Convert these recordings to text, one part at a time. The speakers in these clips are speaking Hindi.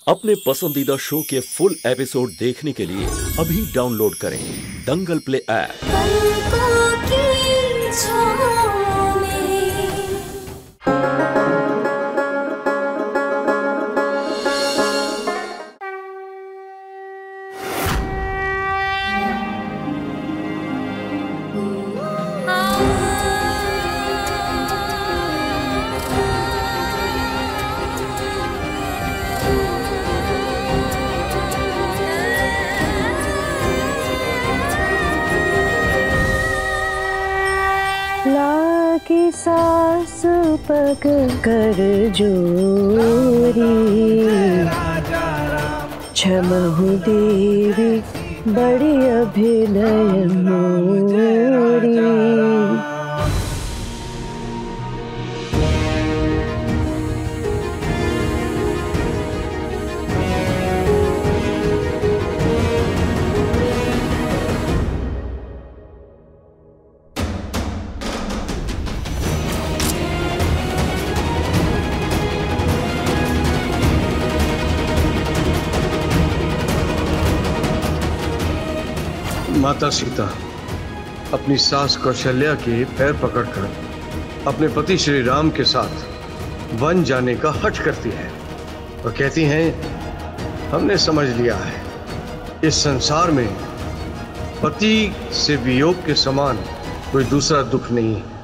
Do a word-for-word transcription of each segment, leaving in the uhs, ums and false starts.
अपने पसंदीदा शो के फुल एपिसोड देखने के लिए अभी डाउनलोड करें दंगल प्ले ऐप। की सास पग कर जोरी, क्षमहु देवी बड़ी अभिनय मोरी। माता सीता अपनी सास कौशल्या के पैर पकड़कर अपने पति श्री राम के साथ वन जाने का हठ करती है और कहती हैं, हमने समझ लिया है इस संसार में पति से वियोग के समान कोई दूसरा दुख नहीं है।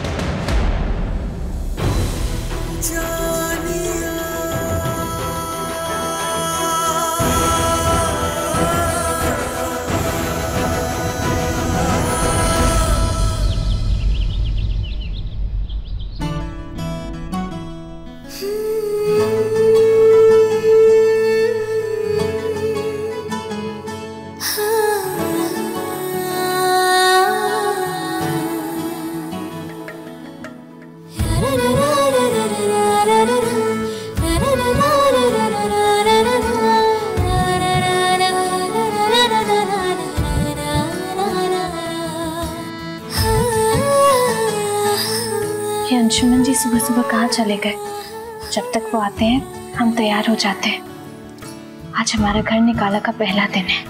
अंशुमन जी सुबह सुबह कहाँ चले गए? जब तक वो आते हैं हम तैयार हो जाते हैं। आज हमारा घर निकाला का पहला दिन है।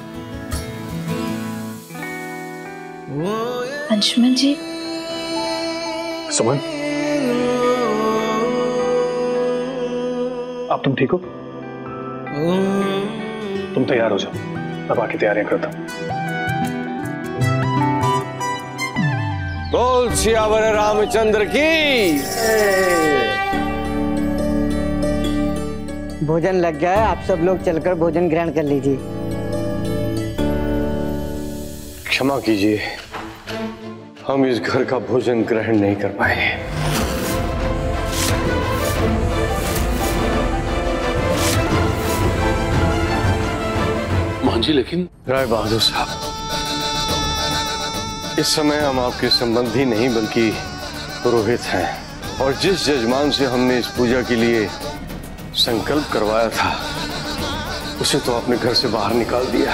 अंशुमन जी। सुमन, अब तुम ठीक हो? तुम तैयार हो जाओ, मैं बाकी तैयारियां करता हूँ। बोल सियावर रामचंद्र की। भोजन लग गया है, आप सब लोग चलकर भोजन ग्रहण कर लीजिए। क्षमा कीजिए, हम इस घर का भोजन ग्रहण नहीं कर पाए। मान जी, लेकिन राय बहादुर साहब, इस समय हम आपके संबंधी नहीं बल्कि पुरोहित हैं, और जिस जजमान से हमने इस पूजा के लिए संकल्प करवाया था उसे तो आपने घर से बाहर निकाल दिया,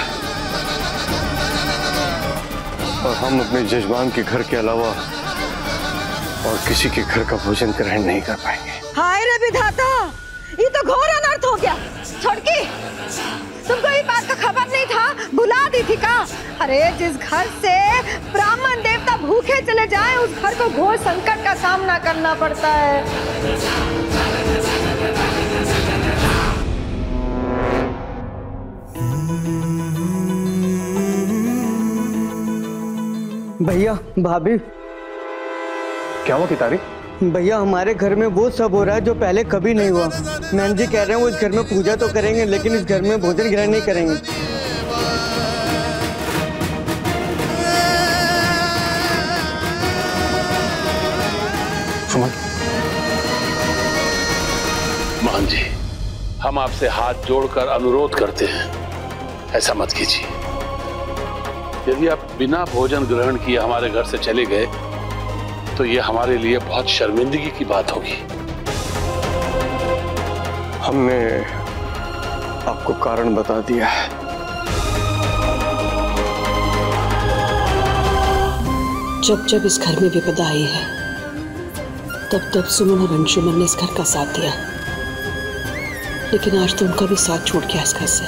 और हम अपने जजमान के घर के अलावा और किसी के घर का भोजन ग्रहण नहीं कर पाएंगे। हाय रे विधाता, ये तो घोर अनर्थ हो गया। छोड़की, तुमको ये बात का खबर नहीं था? बुला दी थी का? अरे जिस घर से ब्राह्मण देवता भूखे चले जाए उस घर को घोर संकट का सामना करना पड़ता है। भैया, भाभी, क्या हुआ पितारी? भैया, हमारे घर में वो सब हो रहा है जो पहले कभी नहीं हुआ। मैम जी कह रहे हैं वो इस घर में पूजा तो करेंगे लेकिन इस घर में भोजन ग्रहण नहीं करेंगे। सुमन, मान जी, हम आपसे हाथ जोड़कर अनुरोध करते हैं, ऐसा मत कीजिए। यदि आप बिना भोजन ग्रहण किए हमारे घर से चले गए तो ये हमारे लिए बहुत शर्मिंदगी की बात होगी। हमने आपको कारण बता दिया है। जब जब इस घर में विपदा आई है तब तब सुमन और अंशुमन ने इस घर का साथ दिया। लेकिन आज तो उनका भी साथ छूट गया इस घर से।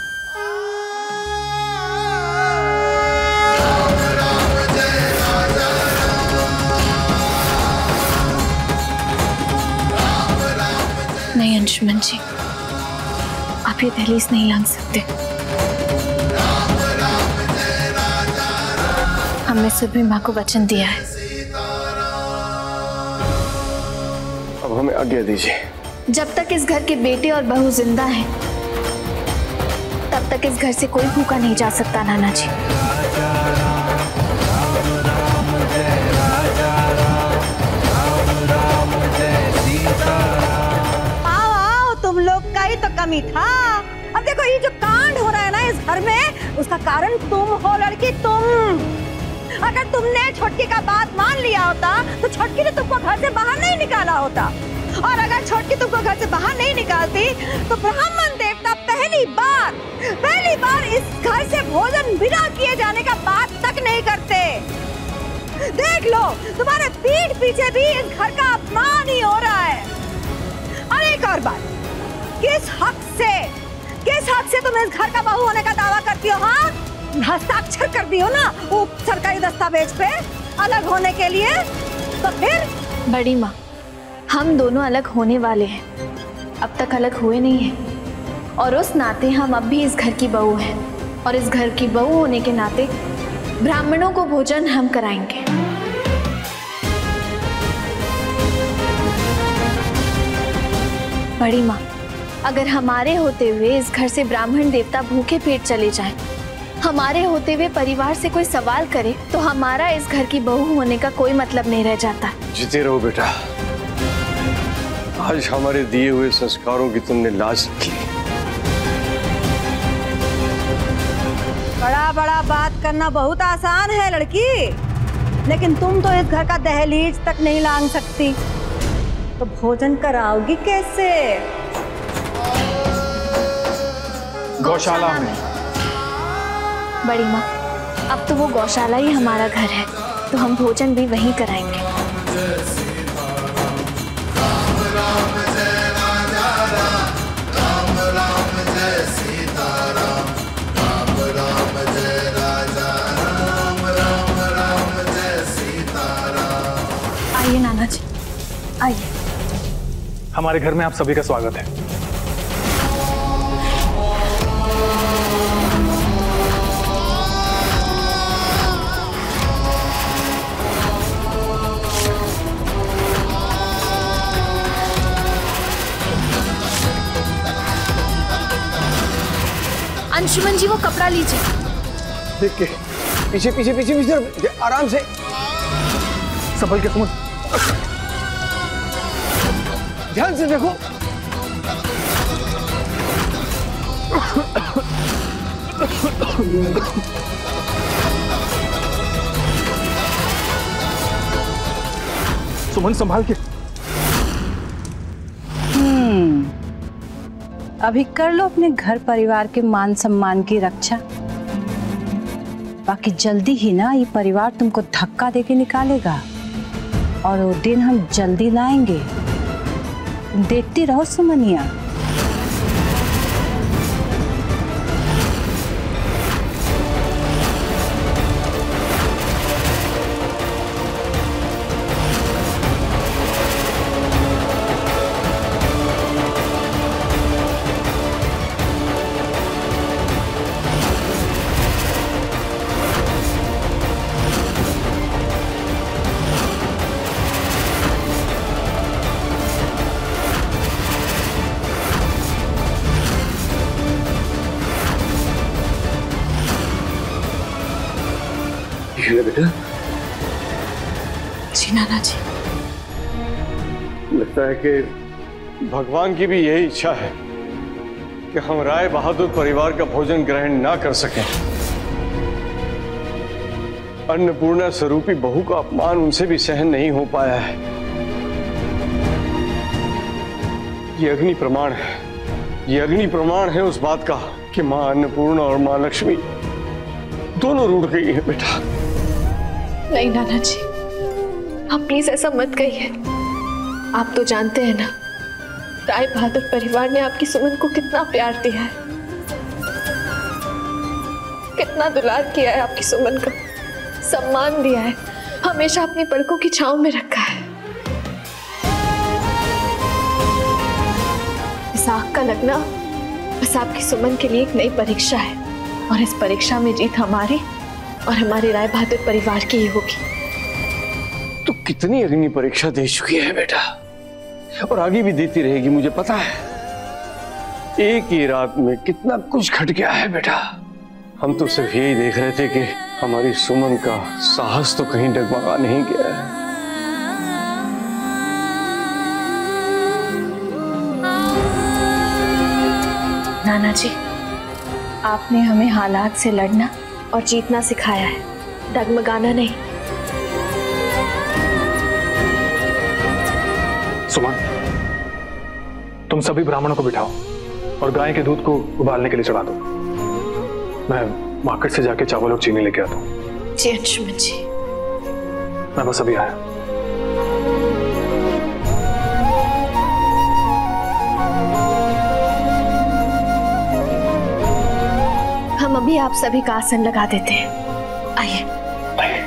नहीं अंशुमन जी, आप ये दहलीज नहीं लांघ सकते। हमने सुरभि माँ को वचन दिया है। अब हमें आज्ञा दीजिए। जब तक इस घर के बेटे और बहू जिंदा हैं, तब तक इस घर से कोई भूखा नहीं जा सकता नाना जी। आओ आओ, तुम लोग का ही तो कमी था। अब देखो ये जो कांड हो रहा है ना इस घर में, उसका कारण तुम हो लड़की, तुम। अगर तुमने छोटकी का बात मान लिया होता तो छोटकी ने तुमको घर से बाहर नहीं निकाला होता, और अगर छोटकी तुमको घर से बाहर नहीं निकालती तो ब्राह्मण देवता पहली बार पहली बार इस घर से भोजन बिना किए जाने का बात तक नहीं करते। देख लो, तुम्हारे पीठ पीछे भी इस घर का अपमान ही हो रहा है। और एक और बात, किस हक से किस हक से तुम इस घर का बहू होने का दावा करती हो? हाँ, हस्ताक्षर कर दियो ना वो सरकारी दस्तावेज पे अलग होने के लिए। तो फिर बड़ी माँ, हम दोनों अलग होने वाले हैं, अब तक अलग हुए नहीं हैं, और उस नाते हम अब भी इस घर की बहू हैं, और इस घर की बहू होने के नाते ब्राह्मणों को भोजन हम कराएंगे। बड़ी माँ, अगर हमारे होते हुए इस घर से ब्राह्मण देवता भूखे पेट चले जाएं, हमारे होते हुए परिवार से कोई सवाल करे, तो हमारा इस घर की बहू होने का कोई मतलब नहीं रह जाता। जीते रहो बेटा, आज हमारे दिए हुए संस्कारों की तुमने लाज रखी। बड़ा बड़ा बात करना बहुत आसान है लड़की, लेकिन तुम तो इस घर का दहलीज तक नहीं लांघ सकती, तो भोजन कराओगी कैसे? गौशाला में। बड़ी माँ, अब तो वो गौशाला ही हमारा घर है, तो हम भोजन भी वहीं कराएंगे। आइए नाना जी, आइए। हमारे घर में आप सभी का स्वागत है। अंशुमन जी, वो कपड़ा लीजिए। देख के पीछे पीछे पीछे पीछे आराम से संभल के सुमन, ध्यान से देखो। सुमन संभाल के। हम्म, अभी कर लो अपने घर परिवार के मान सम्मान की रक्षा, बाकी जल्दी ही ना ये परिवार तुमको धक्का देके निकालेगा, और वो दिन हम जल्दी लाएंगे। तुम देखती रहो सुमनिया। बेटा, जी नाना जी। लगता है कि भगवान की भी यही इच्छा है कि हम राय बहादुर परिवार का भोजन ग्रहण ना कर सकें। अन्नपूर्णा स्वरूपी बहू का अपमान उनसे भी सहन नहीं हो पाया है। ये अग्नि प्रमाण है, ये अग्नि प्रमाण है उस बात का कि मां अन्नपूर्णा और मां लक्ष्मी दोनों रूठ गई है बेटा। नहीं नाना जी, आप प्लीज ऐसा मत कहिए। आप तो जानते हैं ना राय बहादुर परिवार ने आपकी सुमन को कितना प्यार दिया है, कितना दुलार किया है, आपकी सुमन को सम्मान दिया है, हमेशा अपनी पलकों की छांव में रखा है। इस आग का लगना बस आपकी सुमन के लिए एक नई परीक्षा है, और इस परीक्षा में जीत हमारी और हमारे राय बहादुर परिवार की ही होगी। तू कितनी अग्नि परीक्षा दे चुकी है बेटा, और आगे भी देती रहेगी, मुझे पता है। एक ही रात में कितना कुछ घट गया है बेटा। हम तो सिर्फ यही देख रहे थे कि हमारी सुमन का साहस तो कहीं डगमगा नहीं गया है। नाना जी, आपने हमें हालात से लड़ना और जीतना सिखाया है, डगमगाना नहीं। सुमन, तुम सभी ब्राह्मणों को बिठाओ और गाय के दूध को उबालने के लिए चढ़ा दो। मैं मार्केट से जाके चावल और चीनी लेके आता हूँ। जी अंशुमन जी। मैं बस अभी आया। हम अभी आप सभी का आसन लगा देते हैं, आइए। आइए।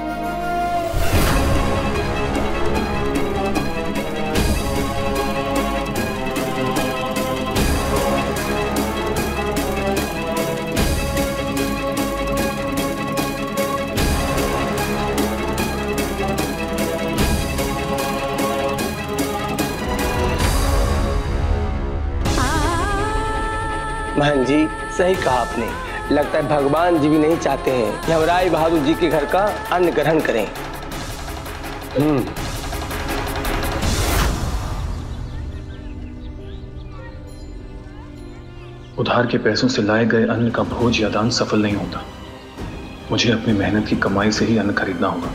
बहन जी, सही कहा आपने। लगता है भगवान जी भी नहीं चाहते हैं कि हम राय बहादुर जी के घर का अन्न ग्रहण करें। हम्म उधार के पैसों से लाए गए अन्न का भोज या दान सफल नहीं होता। मुझे अपनी मेहनत की कमाई से ही अन्न खरीदना होगा।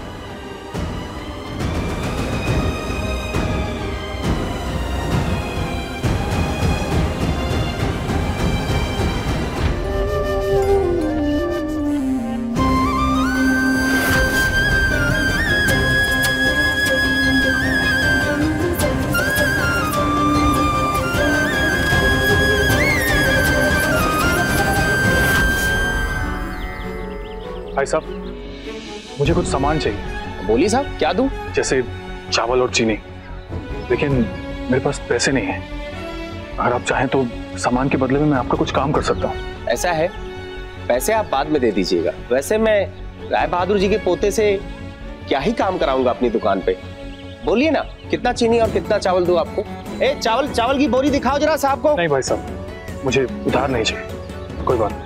भाई साहब, मुझे कुछ सामान चाहिए। बोलिए साहब, क्या दूं? जैसे चावल और चीनी, लेकिन मेरे पास पैसे नहीं हैं। अगर आप चाहें तो सामान के बदले में मैं आपका कुछ काम कर सकता हूँ। ऐसा है, पैसे आप बाद में दे दीजिएगा। वैसे मैं राय बहादुर जी के पोते से क्या ही काम कराऊंगा अपनी दुकान पे। बोलिए ना, कितना चीनी और कितना चावल दूं आपको? ए, चावल चावल की बोरी दिखाओ जरा साहब को। नहीं भाई साहब, मुझे उधार नहीं चाहिए। कोई बात नहीं।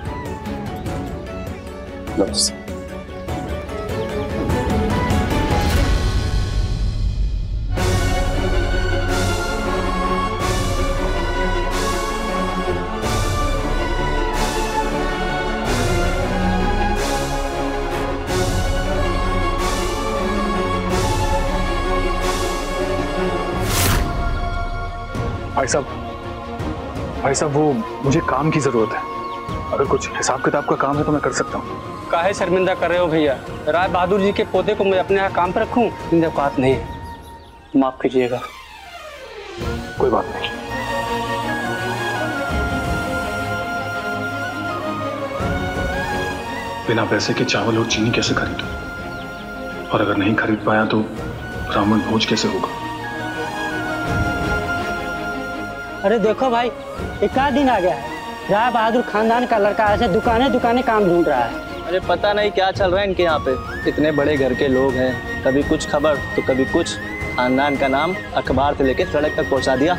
भाई साहब, भाई साहब वो मुझे काम की जरूरत है। अगर कुछ हिसाब किताब का काम है तो मैं कर सकता हूँ। काहे शर्मिंदा कर रहे हो भैया? राय बहादुर जी के पोते को मैं अपने यहाँ काम पर रखूँ? इन औकात नहीं है, माफ कीजिएगा। कोई बात नहीं। बिना पैसे के चावल और चीनी कैसे खरीदूं? और अगर नहीं खरीद पाया तो ब्राह्मण भोज कैसे होगा? अरे देखो भाई, एक आध दिन आ गया है, राय बहादुर खानदान का लड़का ऐसे दुकाने दुकाने काम ढूंढ रहा है। अरे पता नहीं क्या चल रहा है इनके यहाँ पे। इतने बड़े घर के लोग हैं, कभी कुछ खबर तो कभी कुछ। खानदान का नाम अखबार से लेके सड़क तक पहुंचा दिया।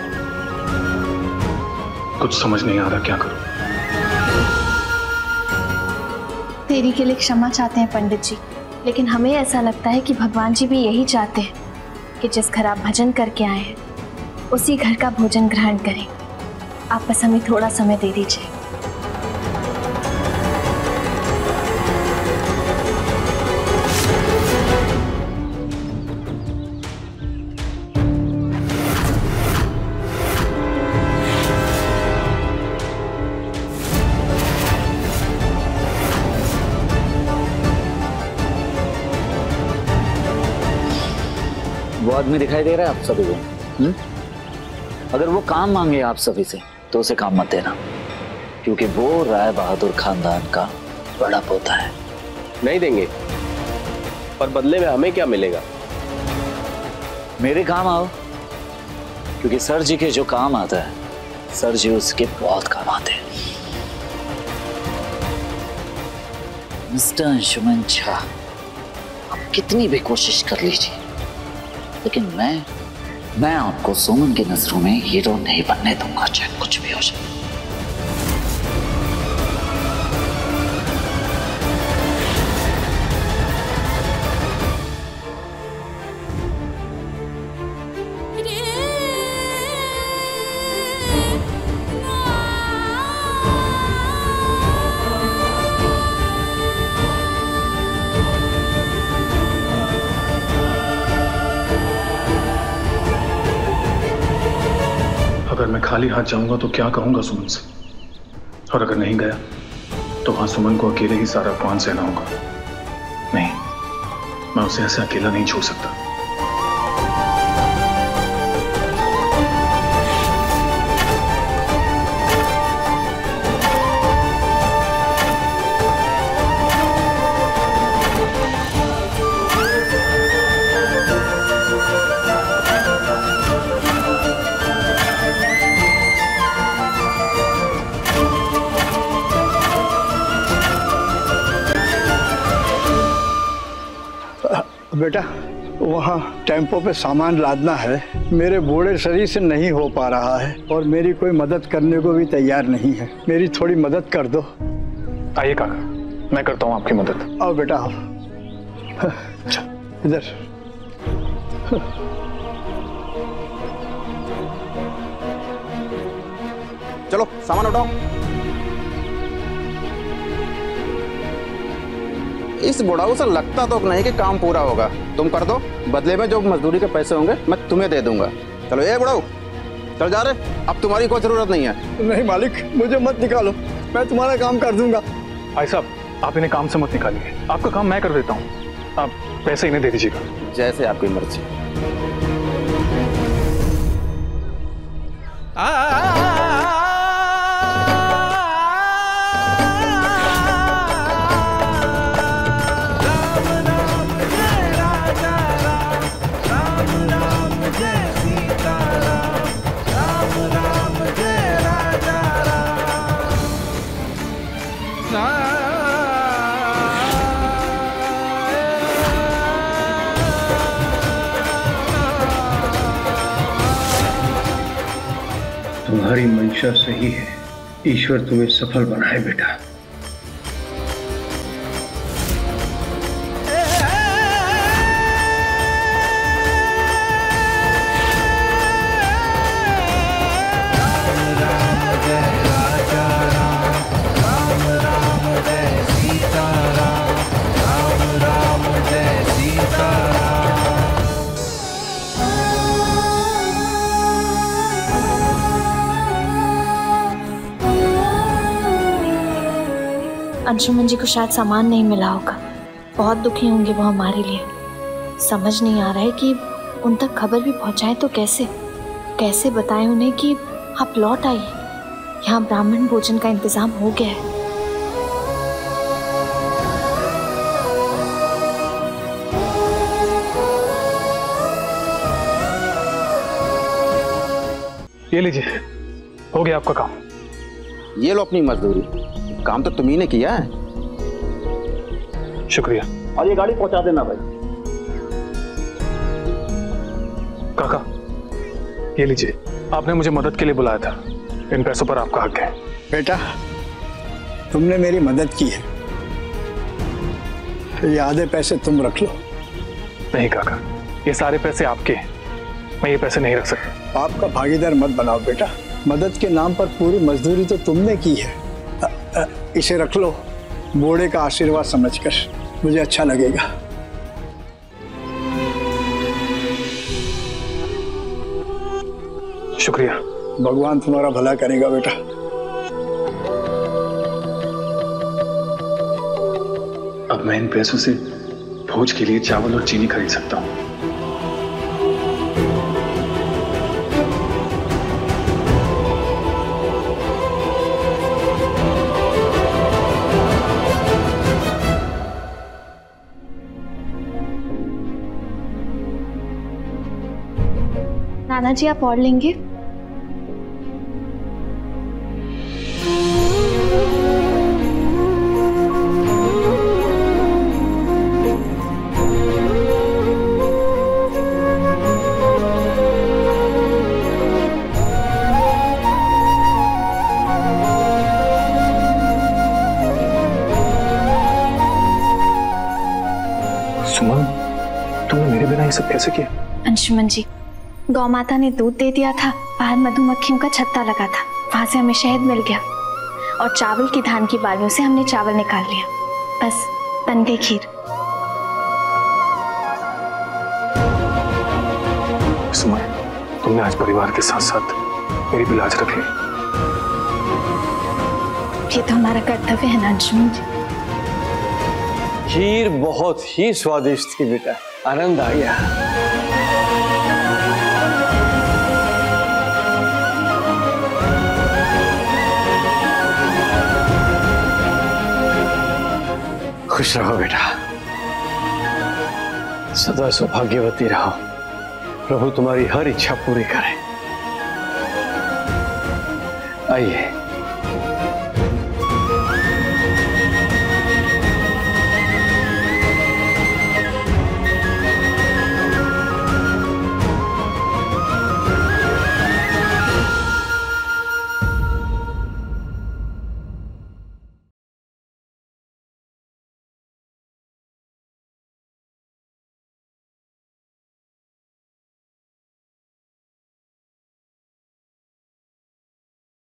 कुछ समझ नहीं आ रहा, क्या करूं? देरी के लिए क्षमा चाहते हैं पंडित जी, लेकिन हमें ऐसा लगता है कि भगवान जी भी यही चाहते हैं कि जिस घर आप भजन करके आए हैं उसी घर का भोजन ग्रहण करें। आप बस हमें थोड़ा समय दे दीजिए। वो आदमी दिखाई दे रहा है आप सभी को? अगर वो काम मांगे आप सभी से तो उसे काम मत देना, क्योंकि वो राय बहादुर खानदान का बड़ा पोता है। नहीं देंगे, पर बदले में हमें क्या मिलेगा? मेरे काम आओ, क्योंकि सर जी के जो काम आता है सर जी उसके बहुत काम आते हैं। मिस्टर अंशुमन झा, आप कितनी भी कोशिश कर लीजिए, लेकिन मैं मैं आपको सुमन की नजरों में हीरो नहीं बनने दूंगा, चाहे कुछ भी हो जाए। अगर मैं खाली हाथ जाऊंगा तो क्या कहूंगा सुमन से, और अगर नहीं गया तो वहां सुमन को अकेले ही सारा अपमान सहना होगा। नहीं, मैं उसे ऐसे अकेला नहीं छोड़ सकता। बेटा, वहाँ टेम्पो पे सामान लादना है, मेरे बूढ़े शरीर से नहीं हो पा रहा है और मेरी कोई मदद करने को भी तैयार नहीं है। मेरी थोड़ी मदद कर दो। आइए काका, मैं करता हूँ आपकी मदद। आओ बेटा, आओ इधर। चलो सामान उठाओ। इस बुढ़ाऊ से लगता तो नहीं कि काम पूरा होगा। तुम कर दो, बदले में जो मजदूरी के पैसे होंगे मैं तुम्हें दे दूंगा। चलो ये बुढ़ाऊ, चल जा रहे, अब तुम्हारी कोई जरूरत नहीं है। नहीं मालिक, मुझे मत निकालो, मैं तुम्हारा काम कर दूंगा। भाई साहब, आप इन्हें काम से मत निकालिए, आपका काम मैं कर देता हूँ। आप पैसे इन्हें दे दीजिएगा। जैसे आपकी मर्जी। तुम्हारी मंशा सही है, ईश्वर तुम्हें सफल बनाए बेटा। अंशुमन जी को शायद सामान नहीं मिला होगा, बहुत दुखी होंगे वो हमारे लिए। समझ नहीं आ रहा है कि उन तक खबर भी पहुंचाए तो कैसे कैसे बताएं उन्हें कि आप लौट आइए, यहाँ ब्राह्मण भोजन का इंतजाम हो गया है। ये लीजिए, हो गया आपका काम। ये लो अपनी मजदूरी, काम तो तुम्ही ने किया है। शुक्रिया। और ये गाड़ी पहुंचा देना भाई। काका, ये लीजिए, आपने मुझे मदद के लिए बुलाया था, इन पैसों पर आपका हक है। बेटा, तुमने मेरी मदद की है, ये आधे पैसे तुम रख लो। नहीं काका, ये सारे पैसे आपके हैं, मैं ये पैसे नहीं रख सकता। आपका भागीदार मत बनाओ बेटा, मदद के नाम पर पूरी मजदूरी तो तुमने की है। आ, आ, इसे रख लो, बूढ़े का आशीर्वाद समझकर, मुझे अच्छा लगेगा। शुक्रिया। भगवान तुम्हारा भला करेगा बेटा। अब मैं इन पैसों से भोज के लिए चावल और चीनी खरीद सकता हूँ। नाना जी आप और लेंगे? सुमन, तुमने मेरे बिना ये सब कैसे किया? अंशुमन जी, गौ माता ने दूध दे दिया था, बाहर मधुमक्खियों का छत्ता लगा था, वहां से हमें शहद मिल गया और चावल की धान की बालियों से हमने चावल निकाल लिया, बस बन गई खीर। सुमन, तुमने आज परिवार के साथ साथ मेरी भी लाज रख ली। ये तो हमारा कर्तव्य है ना अंशुमन जी। खीर बहुत ही स्वादिष्ट थी बेटा, आनंद आ गया। खुश रहो बेटा, सदा सौभाग्यवती रहो, प्रभु तुम्हारी हर इच्छा पूरी करे। आइए।